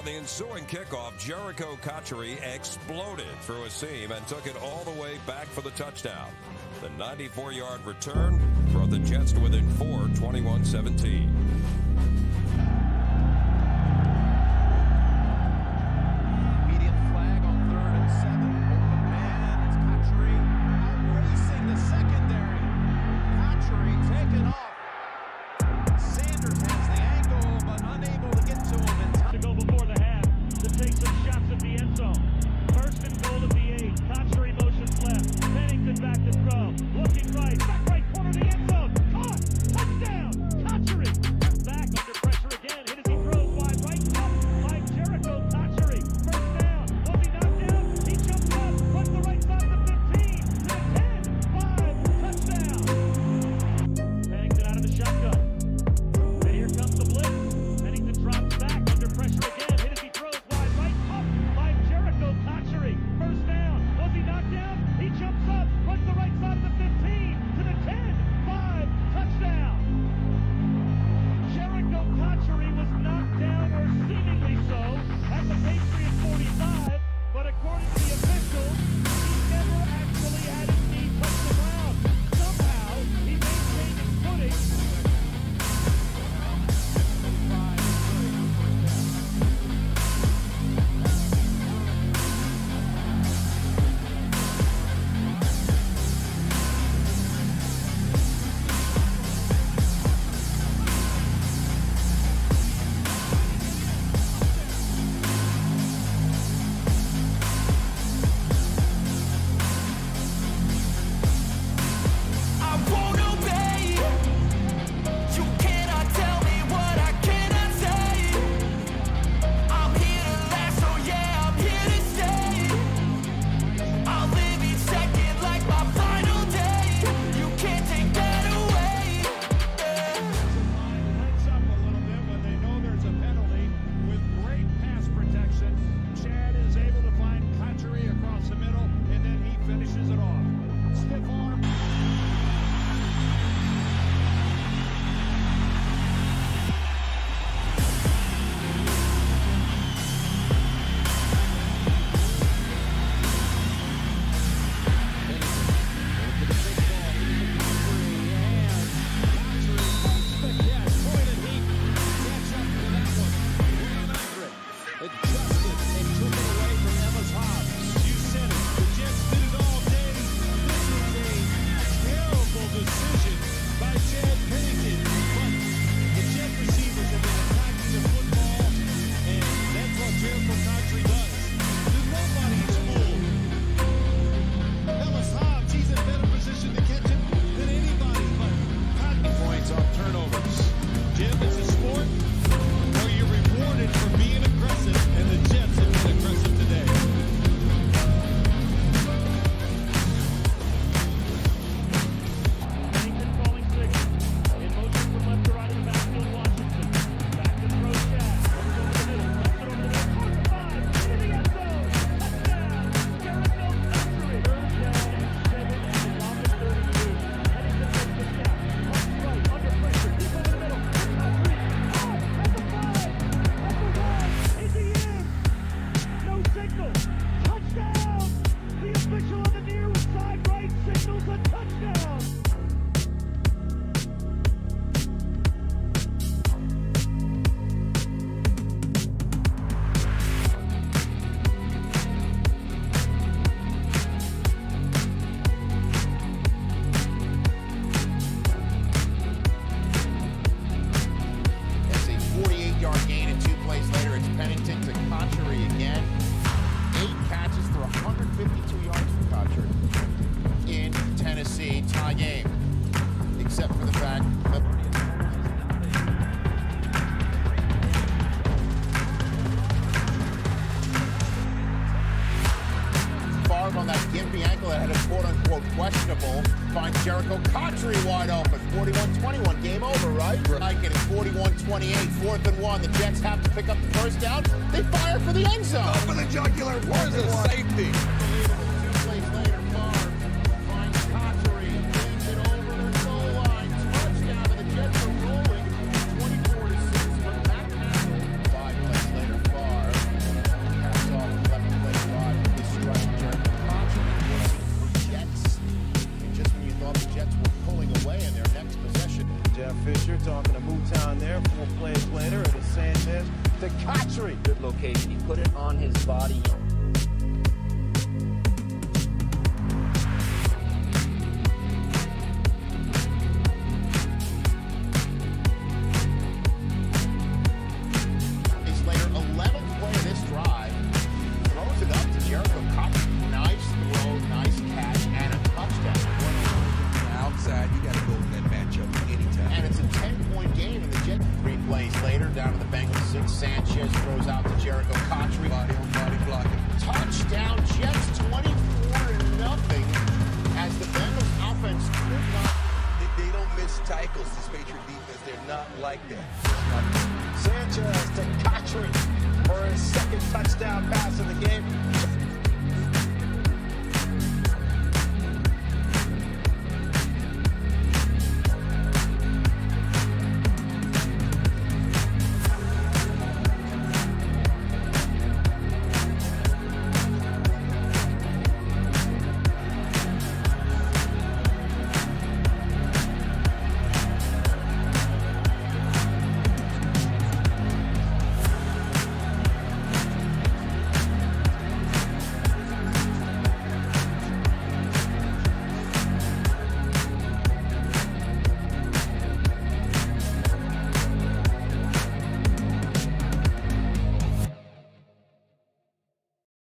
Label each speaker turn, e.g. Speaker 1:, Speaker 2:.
Speaker 1: On the ensuing kickoff, Jerricho Cotchery exploded through a seam and took it all the way back for the touchdown. The 94-yard return brought the Jets to within 4, 21-17.
Speaker 2: On that gimpy ankle that had a quote-unquote questionable, finds Jerricho Cotchery wide open. 41-21, game over, right? Like it is 41-28, 4th and 1. The Jets have to pick up the first down. They fire for the end zone.
Speaker 3: Over the jugular. Where's the safety?
Speaker 2: 2 plays later, Favre finds Cotchery, flings it over the goal line. Touchdown, and the Jets are rolling 24-6 from that pass. 5 plays later, Favre to Cotchery.
Speaker 4: Good location. He put it on his body.
Speaker 2: Slater, 11th play of this drive, throws it up to Jerricho Cotchery. Nice throw, nice catch, and a touchdown.
Speaker 3: Outside, you got to go with that matchup anytime.
Speaker 2: And it's a 10-point game in the Jets. 3 plays later, down to the Bengals 6. Sanchez throws out to Jerricho Cotchery.
Speaker 3: Body on body blocking.
Speaker 2: Touchdown, Jets 24-0 as the Bengals offense could not.
Speaker 3: They don't miss tackles, this Patriot defense. They're not like that.
Speaker 2: Sanchez to Cotchery for his second touchdown pass of the game.